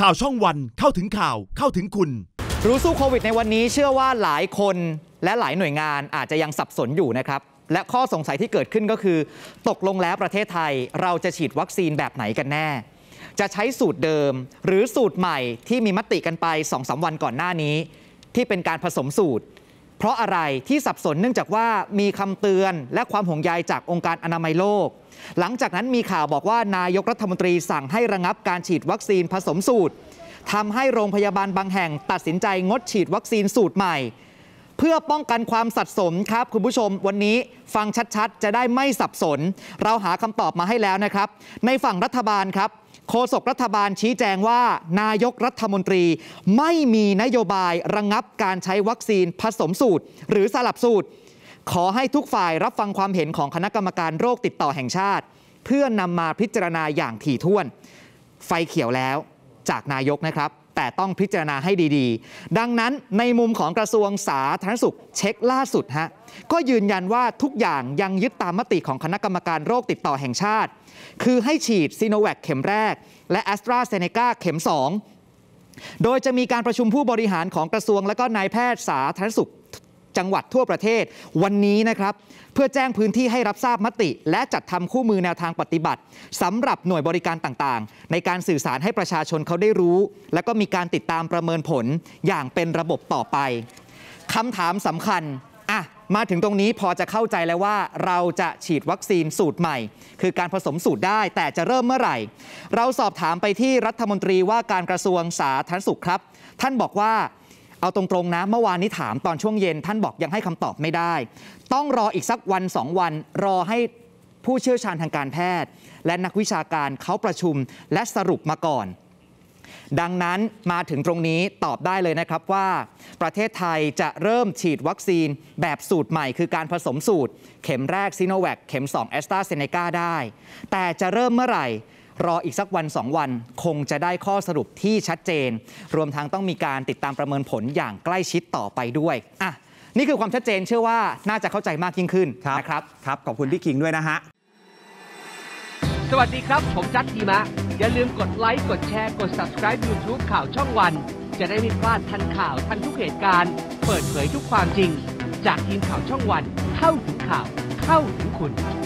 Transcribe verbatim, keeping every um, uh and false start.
ข่าวช่องวันเข้าถึงข่าวเข้าถึงคุณรู้สู้โควิดในวันนี้เชื่อว่าหลายคนและหลายหน่วยงานอาจจะยังสับสนอยู่นะครับและข้อสงสัยที่เกิดขึ้นก็คือตกลงแล้วประเทศไทยเราจะฉีดวัคซีนแบบไหนกันแน่จะใช้สูตรเดิมหรือสูตรใหม่ที่มีมติกันไป สองถึงสาม วันก่อนหน้านี้ที่เป็นการผสมสูตรเพราะอะไรที่สับสนเนื่องจากว่ามีคำเตือนและความห่วงใยจากองค์การอนามัยโลกหลังจากนั้นมีข่าวบอกว่านายกรัฐมนตรีสั่งให้ระงับการฉีดวัคซีนผสมสูตรทำให้โรงพยาบาลบางแห่งตัดสินใจงดฉีดวัคซีนสูตรใหม่เพื่อป้องกันความสับสนครับคุณผู้ชมวันนี้ฟังชัดๆจะได้ไม่สับสนเราหาคำตอบมาให้แล้วนะครับในฝั่งรัฐบาลครับโฆษกรัฐบาลชี้แจงว่านายกรัฐมนตรีไม่มีนโยบายระงับการใช้วัคซีนผสมสูตรหรือสลับสูตรขอให้ทุกฝ่ายรับฟังความเห็นของคณะกรรมการโรคติดต่อแห่งชาติเพื่อนำมาพิจารณาอย่างถี่ถ้วนไฟเขียวแล้วจากนายกนะครับแต่ต้องพิจารณาให้ดีๆดังนั้นในมุมของกระทรวงสาธารณสุขเช็คล่าสุดฮะก็ยืนยันว่าทุกอย่างยังยึดตามมติของคณะกรรมการโรคติดต่อแห่งชาติคือให้ฉีดซีโนแวคเข็มแรกและแอสตราเซเนกาเข็มสองโดยจะมีการประชุมผู้บริหารของกระทรวงและก็นายแพทย์สาธารณสุขจังหวัดทั่วประเทศวันนี้นะครับเพื่อแจ้งพื้นที่ให้รับทราบมติและจัดทำคู่มือแนวทางปฏิบัติสำหรับหน่วยบริการต่างๆในการสื่อสารให้ประชาชนเขาได้รู้และก็มีการติดตามประเมินผลอย่างเป็นระบบต่อไปคำถามสำคัญอ่ะมาถึงตรงนี้พอจะเข้าใจแล้วว่าเราจะฉีดวัคซีนสูตรใหม่คือการผสมสูตรได้แต่จะเริ่มเมื่อไหร่เราสอบถามไปที่รัฐมนตรีว่าการกระทรวงสาธารณสุขครับท่านบอกว่าเอาตรงๆนะเมื่อวานนี้ถามตอนช่วงเย็นท่านบอกยังให้คำตอบไม่ได้ต้องรออีกสักวันสองวันรอให้ผู้เชี่ยวชาญทางการแพทย์และนักวิชาการเขาประชุมและสรุปมาก่อนดังนั้นมาถึงตรงนี้ตอบได้เลยนะครับว่าประเทศไทยจะเริ่มฉีดวัคซีนแบบสูตรใหม่คือการผสมสูตรเข็มแรกซิโนแวคเข็มสองแอสตราเซเนกาได้แต่จะเริ่มเมื่อไหร่รออีกสักวันสองวันคงจะได้ข้อสรุปที่ชัดเจนรวมทั้งต้องมีการติดตามประเมินผลอย่างใกล้ชิดต่อไปด้วยอ่ะนี่คือความชัดเจนเชื่อว่าน่าจะเข้าใจมากยิ่งขึ้นนะครับครับขอบคุณพี่คิงด้วยนะฮะสวัสดีครับผมจัดทีมะอย่าลืมกดไลค์กดแชร์กด ซับสไครบ์ ยูทูบ ข่าวช่องวันจะได้ไม่พลาดทันข่าวทันทุกเหตุการณ์เปิดเผยทุกความจริงจากทีมข่าวช่องวันเข้าถึงข่าวเข้าถึงคุณ